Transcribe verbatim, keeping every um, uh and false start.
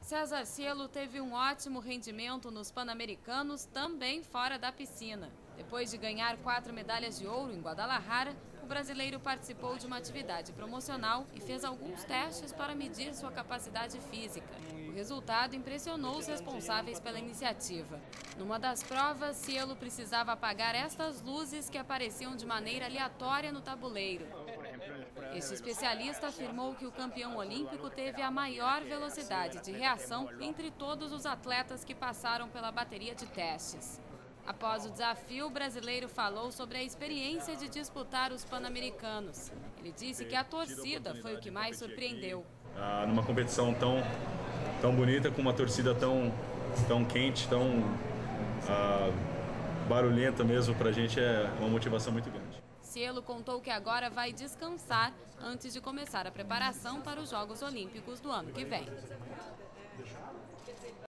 César Cielo teve um ótimo rendimento nos Pan-Americanos, também fora da piscina. Depois de ganhar quatro medalhas de ouro em Guadalajara, o brasileiro participou de uma atividade promocional e fez alguns testes para medir sua capacidade física. O resultado impressionou os responsáveis pela iniciativa. Numa das provas, Cielo precisava apagar estas luzes que apareciam de maneira aleatória no tabuleiro. Este especialista afirmou que o campeão olímpico teve a maior velocidade de reação entre todos os atletas que passaram pela bateria de testes. Após o desafio, o brasileiro falou sobre a experiência de disputar os Pan-Americanos. Ele disse que a torcida foi o que mais surpreendeu. Ah, numa competição tão, tão bonita, com uma torcida tão, tão quente, tão ah, barulhenta mesmo, pra gente é uma motivação muito grande. Cielo contou que agora vai descansar antes de começar a preparação para os Jogos Olímpicos do ano que vem.